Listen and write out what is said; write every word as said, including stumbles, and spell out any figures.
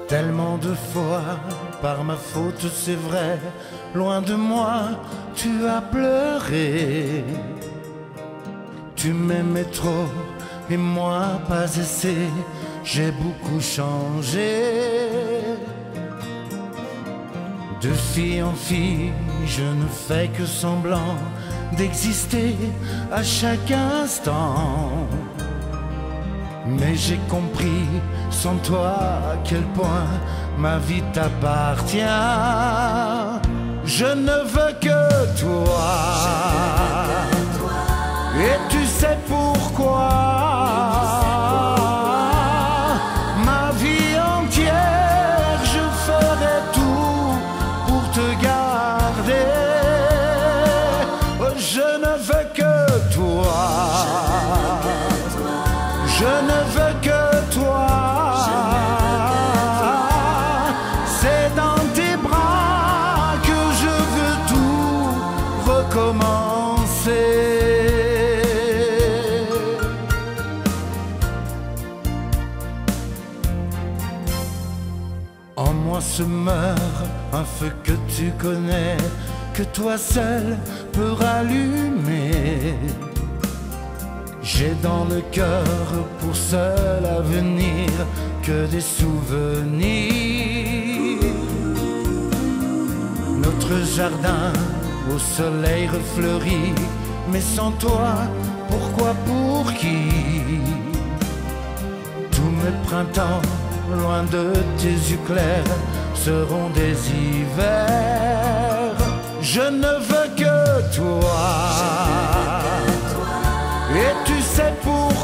Tellement de fois, par ma faute c'est vrai, loin de moi, tu as pleuré. Tu m'aimais trop, et moi pas assez, j'ai beaucoup changé. De fille en fille, je ne fais que semblant d'exister à chaque instant. Mais j'ai compris sans toi à quel point ma vie t'appartient. Je ne veux que toi, et tu sais pourquoi. Ma vie entière, je ferai tout pour te garder. Je ne veux que toi, je ne veux que toi. C'est dans tes bras que je veux tout recommencer. En moi se meurt un feu que tu connais, que toi seul peux rallumer. J'ai dans le cœur pour seul avenir que des souvenirs. Notre jardin au soleil refleuri, mais sans toi, pourquoi, pour qui? Tous mes printemps, loin de tes yeux clairs, seront des hivers. Je ne veux que toi, et tu sais pourquoi.